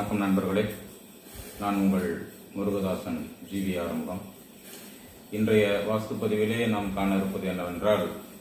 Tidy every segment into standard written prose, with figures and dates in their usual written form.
வணக்கம் நண்பர்களே, நான் உங்கள் முருகதாசன் ஜிவி ஆரம்பம். இன்றைய வாஸ்து பதிவிலே நாம் காண இருப்பது என்னவென்றால்,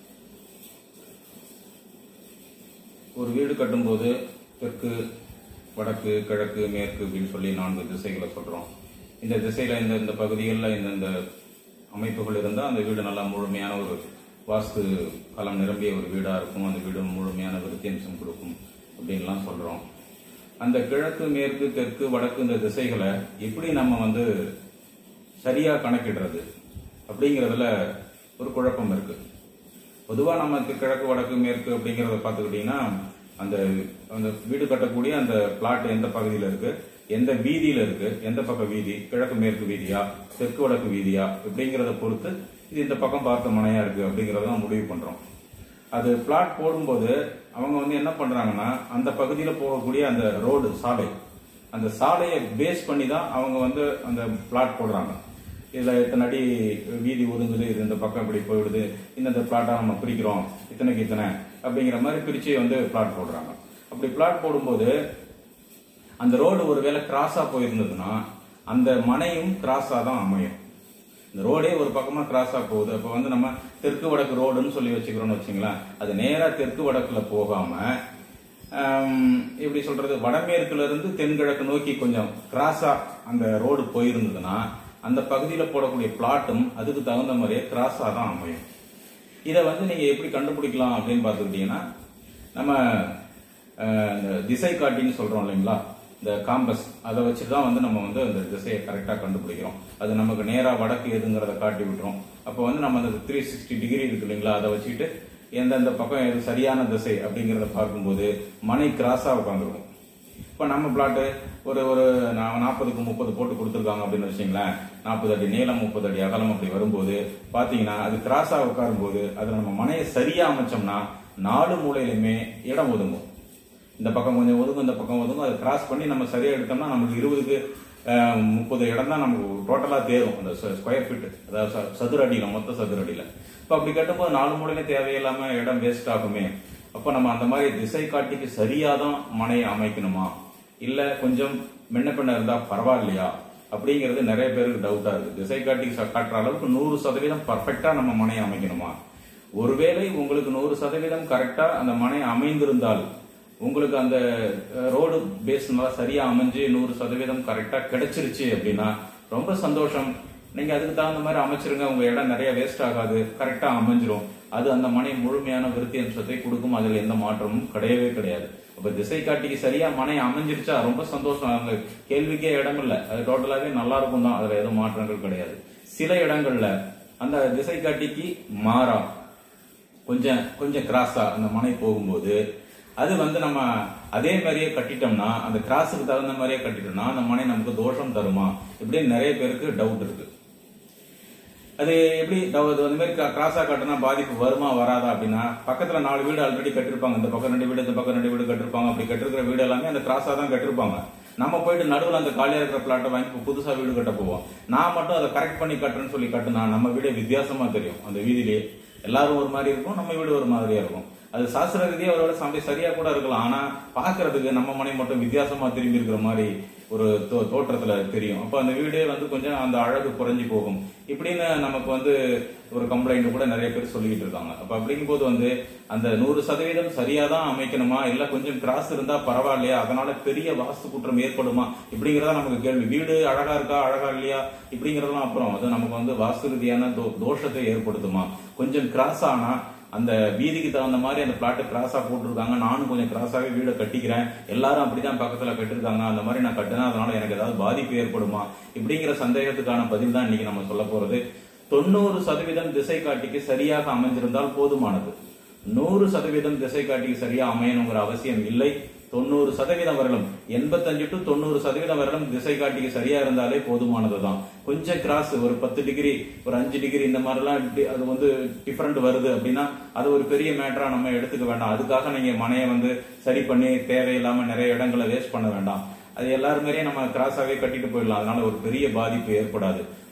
ஒரு வீடு கட்டும்போது தெற்கு, வடக்கு, கிழக்கு, மேற்கு அப்படின்னு சொல்லி 4 திசைகளை சொல்றோம். இந்த திசையில இந்த பகுதிகளில் இந்த அமைப்புகள் இருந்தால் அந்த வீடு நல்லா முழுமையான ஒரு வாஸ்து களம் நிரம்பிய ஒரு வீடா இருக்கும். அந்த வீடு முழுமையான விருத்தியம்சம் கொடுக்கும் அப்படின்லாம் சொல்றோம். அந்த கிழக்கு, மேற்கு, தெற்கு, வடக்கு இந்த திசைகளை எப்படி நம்ம சரியா கணக்கிடுறது அப்படிங்கறதுல ஒரு குழப்பம் இருக்கு. பொதுவா நம்ம கிழக்கு, வடக்கு, மேற்கு அப்படிங்கறத பாத்துக்கிட்டீங்கன்னா, அந்த அந்த வீடு கட்டக்கூடிய அந்த பிளாட் எந்த பகுதியில இருக்கு, எந்த வீதியில இருக்கு, எந்த பக்கம் வீதி, கிழக்கு மேற்கு வீதியா, தெற்கு வடக்கு வீதியா அப்படிங்கறத பொறுத்து இது இந்த பக்கம் பார்த்த மனையா இருக்கு அப்படிங்கறத முடிவு பண்றோம். அது பிளாட் போடும்போது அவங்க என்ன பண்றாங்கன்னா, அந்த பகுதியில போகக்கூடிய அந்த ரோடு, சாலை, அந்த சாலையை பேஸ் பண்ணி தான் அவங்க அந்த பிளாட் போடுறாங்க. இதுல இத்தனை அடி வீதி ஒதுங்குது, இது இந்த பக்கம் இப்படி போயிடுது, இந்த பிளாட்டா நம்ம பிரிக்கிறோம், இத்தனைக்கு இத்தனை அப்படிங்கிற மாதிரி பிரிச்சு பிளாட் போடுறாங்க. அப்படி பிளாட் போடும்போது அந்த ரோடு ஒருவேளை கிராஸா போயிருந்ததுன்னா அந்த மனையும் கிராஸா தான் அமையும். இந்த ரோடே ஒரு பக்கமா கிராஸா போகுது. அப்ப நம்ம தெற்கு வடக்கு ரோடுன்னு சொல்லி வச்சுக்கிறோம்னு வச்சுங்களேன். அது நேரா தெற்கு வடக்குல போகாம எப்படி சொல்றது, வடமேற்குல இருந்து தென்கிழக்கு நோக்கி கொஞ்சம் கிராஸா அந்த ரோடு போயிருந்ததுன்னா அந்த பகுதியில போடக்கூடிய பிளாட்டும் அதுக்கு தகுந்த மாதிரியே கிராஸா தான் அமையும். இதை நீங்க எப்படி கண்டுபிடிக்கலாம் அப்படின்னு பாத்துக்கிட்டீங்கன்னா, நம்ம திசை காட்டின்னு சொல்றோம் இல்லைங்களா, இந்த காம்பஸ், அதை வச்சுதான் நம்ம அந்த திசையை கரெக்டா கண்டுபிடிக்கிறோம். அது நமக்கு நேரா வடக்கு எதுங்கிறத காட்டி விட்டுரும். அப்போ நம்ம அந்த 360 டிகிரி இருக்கு இல்லைங்களா, அதை வச்சுட்டு எந்தெந்த பக்கம் எது சரியான திசை அப்படிங்கறத பார்க்கும்போது மனை கிராஸா உட்காந்துருக்கும். இப்ப நம்ம பிளாட்டு ஒரு 40க்கு 30 போட்டு கொடுத்துருக்காங்க அப்படின்னு வச்சுங்களேன். 40 அடி நீளம், 30 அடி அகலம் அப்படி வரும்போது பாத்தீங்கன்னா அது கிராஸா உட்காரும் போது அதுல நம்ம மனையை சரியா அமைச்சோம்னா 4 மூலையிலுமே இடம் ஒதுங்கும். இந்த பக்கம் கொஞ்சம் ஒதுங்கும், இந்த பக்கம் ஒதுங்கும். அதை கிராஸ் பண்ணி நம்ம சரியா எடுத்தோம்னா நமக்கு 20க்கு 30 இடம் தான் நமக்கு டோட்டலா தேரும், அந்த ஸ்கொயர் ஃபீட், அதாவது சதுர அடியில, மொத்த சதுர அடியில. இப்ப அப்படி கட்டும்போது 4 மூலையில தேவையில்லாம இடம் வேஸ்ட் ஆகுமே. அப்ப நம்ம அந்த மாதிரி திசை காட்டிக்கு சரியாதான் மனையை அமைக்கணுமா, இல்ல கொஞ்சம் முன்ன பின்ன இருந்தா பரவாயில்லையா அப்படிங்கிறது நிறைய பேருக்கு டவுட்டா இருக்கு. திசை காட்டி காட்டுற அளவுக்கு 100% பர்ஃபெக்டா நம்ம மனையை அமைக்கணுமா? ஒருவேளை உங்களுக்கு 100% கரெக்டா அந்த மனை அமைந்திருந்தால், உங்களுக்கு அந்த ரோடு பேஸ் சரியா அமைஞ்சு 100% கரெக்டா கிடைச்சிருச்சு அப்படின்னா ரொம்ப சந்தோஷம். நீங்க அதுக்கு தகுந்த மாதிரி அமைச்சிருங்க. உங்க இடம் நிறைய வேஸ்ட் ஆகாது, கரெக்டா அமைஞ்சிரும். அது அந்த மனை முழுமையான விருத்தி அம்சத்தை கொடுக்கும். அதுல எந்த மாற்றமும் கிடையவே கிடையாது. அப்ப திசை காட்டிக்கு சரியா மனை அமைஞ்சிருச்சா ரொம்ப சந்தோஷம். அவங்க கேள்விக்கே இடம் இல்லை, அது டோட்டலாவே நல்லா இருக்கும் தான், அதுல எதுவும் மாற்றங்கள் கிடையாது. சில இடங்கள்ல அந்த திசை காட்டிக்கு மாறா கொஞ்சம் கிராஸா அந்த மனை போகும்போது அது நம்ம அதே மாதிரியே கட்டிட்டோம்னா, அந்த கிராஸுக்கு தகுந்த மாதிரியே கட்டிட்டோம்னா அந்த மனை நமக்கு தோஷம் தருமா இப்படின்னு நிறைய பேருக்கு டவுட் இருக்கு. அது எப்படி அந்த மாதிரி கிராஸா கட்டினா பாதிப்பு வருமா வராதா அப்படின்னா, பக்கத்துல 4 வீடு ஆல்ரெடி கட்டிருப்பாங்க, இந்த பக்கம் 2 வீடு, இந்த பக்கம் 2 வீடு கட்டிருப்பாங்க. அப்படி கட்டிருக்கிற வீடு எல்லாமே அந்த கிராஸா தான் கட்டிருப்பாங்க. நம்ம போயிட்டு நடுவில் அந்த காலியா இருக்கிற பிளாட்டை வாங்கி புதுசா வீடு கட்ட போவோம். நான் மட்டும் அதை கரெக்ட் பண்ணி கட்டுறேன்னு சொல்லி கட்டுனா நம்ம வீடே வித்தியாசமா தெரியும். அந்த வீதியிலே எல்லாரும் ஒரு மாதிரி இருக்கும், நம்ம வீடு ஒரு மாதிரியா இருக்கும். அது சாஸ்திர ரீதியா அவரோட சரியா கூட இருக்கலாம். ஆனா பாக்குறதுக்கு நம்ம மனை மட்டும் வித்தியாசமா திரும்பி இருக்கிற மாதிரி ஒரு தோற்றத்துல தெரியும். அப்ப அந்த வீடே கொஞ்சம் அந்த அழகு குறைஞ்சி போகும் இப்படின்னு நமக்கு ஒரு கம்ப்ளைண்ட் கூட நிறைய பேர் சொல்லிக்கிட்டு இருக்காங்க. அப்ப அப்படிங்கும் போது அந்த 100% சரியாதான் அமைக்கணுமா, இல்ல கொஞ்சம் கிராஸ் இருந்தா பரவாயில்லையா, அதனால பெரிய வாஸ்து குற்றம் ஏற்படுமா இப்படிங்கறதா நமக்கு கேள்வி. வீடு அழகா இருக்கா அழகா இல்லையா இப்படிங்கறதெல்லாம் அப்புறம், அது நமக்கு வாஸ்து ரீதியான தோஷத்தை ஏற்படுத்துமா. கொஞ்சம் கிராஸ் ஆனா அந்த வீதிக்கு தகுந்த மாதிரி அந்த பிளாட் கிராஸா போட்டிருக்காங்க, நானும் கொஞ்சம் கிராஸாவே வீடை கட்டிக்கிறேன், எல்லாரும் அப்படிதான் பக்கத்துல கட்டிருக்காங்க, அந்த மாதிரி நான் கட்டினா அதனால எனக்கு ஏதாவது பாதிப்பு ஏற்படுமா இப்படிங்கிற சந்தேகத்துக்கான பதில் தான் இன்னைக்கு நம்ம சொல்ல போறது. 90% திசை காட்டிக்கு சரியாக அமைஞ்சிருந்தால் போதுமானது. 100% திசை காட்டிக்கு சரியா அமையணுங்கிற அவசியம் இல்லை. 90% வரலும், 85 to 90% வரலும் திசை காட்டிக்கு சரியா இருந்தாலே போதுமானதுதான். கொஞ்சம் கிராஸ் ஒரு 10 டிகிரி, ஒரு 5 டிகிரி இந்த மாதிரிலாம் அது டிஃபரெண்ட் வருது அப்படின்னா அது ஒரு பெரிய மேட்டரா நம்ம எடுத்துக்க வேண்டாம். அதுக்காக நீங்க மனையை சரி பண்ணி தேவையில்லாம நிறைய இடங்களை வேஸ்ட் பண்ண வேண்டாம். அது எல்லாருமே நம்ம கிராஸாவே கட்டிட்டு போயிடலாம். அதனால ஒரு பெரிய பாதிப்பு ஏற்படாது.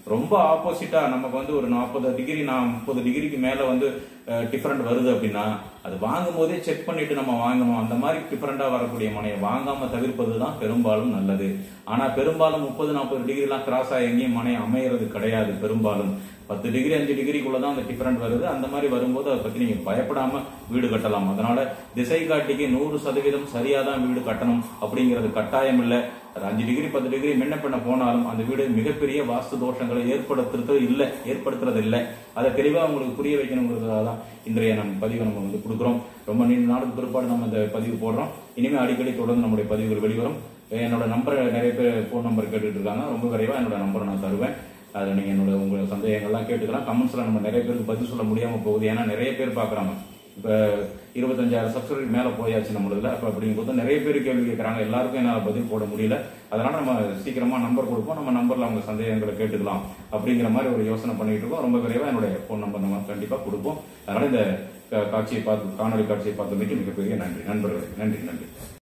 ரொம்ப ஆப்போசிட்டா நமக்கு வந்து ஒரு 40 டிகிரி 30 டிகிரிக்கு மேல வந்து டிஃபரெண்ட் வருது அப்படின்னா அது வாங்கும் போதே செக் பண்ணிட்டு நம்ம வாங்கணும். அந்த மாதிரி டிஃபரெண்டா வரக்கூடிய மனையை வாங்காம தவிர்ப்பது தான் பெரும்பாலும் நல்லது. ஆனா பெரும்பாலும் 30-40 டிகிரி எல்லாம் கிராஸ் ஆகி எங்கேயும் மனை அமையறது கிடையாது. பெரும்பாலும் 10 டிகிரி 5 டிகிரிக்குள்ளதான் அந்த டிஃபரெண்ட் வருது. அந்த மாதிரி வரும்போது அதை பத்தி நீங்க பயப்படாம வீடு கட்டலாம். அதனால திசை காட்டிக்கு 100% சரியாதான் வீடு கட்டணும் அப்படிங்கிறது கட்டாயம் இல்ல. அது 5 டிகிரி 10 டிகிரி முன்ன பின்ன போனாலும் அந்த வீடு மிகப்பெரிய வாஸ்து தோஷங்களை ஏற்படுத்துறது இல்ல. அதை தெளிவா உங்களுக்கு புரிய வைக்கணுங்கிறதுக்காக தான் இன்றைய நம்ம பதிவை நம்ம வந்து கொடுக்குறோம். ரொம்ப நீண்ட நாளுக்கு பிற்பாடு நம்ம இந்த பதிவு போடுறோம். இனிமே அடிக்கடி தொடர்ந்து நம்முடைய பதிவுகள் வெளிவரும். என்னோட நம்பரை நிறைய பேர் போன் நம்பர் கேட்டுட்டு இருக்காங்க. ரொம்ப விரைவா என்னோட நம்பரை நான் தருவேன். அதுல நீங்க உங்க சந்தேகங்கள்லாம் கேட்டுக்கலாம். கமெண்ட்ஸ்ல நம்ம நிறைய பேருக்கு பதில் சொல்ல முடியாம போகுது. ஏன்னா நிறைய பேர் பாக்குறாங்க. இப்ப 25,000 சப்ஸ்கிரைபர் மேல போயாச்சு நம்மளதுல. அப்ப அப்படிங்கும்போது நிறைய பேர் கேள்வி கேட்கறாங்க. எல்லாருக்கும் என்னால பதில் போட முடியல. அதனால நம்ம சீக்கிரமா நம்பர் கொடுப்போம். நம்ம நம்பர்ல அவங்க சந்தேகங்களை கேட்டுக்கலாம் அப்படிங்கிற மாதிரி ஒரு யோசனை பண்ணிட்டு இருக்கோம். ரொம்ப விரைவா என்னுடைய போன் நம்பர் நம்ம கண்டிப்பா கொடுப்போம். அதனால இந்த காணொலி காட்சியை பார்த்தமைக்கு மிகப்பெரிய நன்றி நண்பர்களே. நன்றி.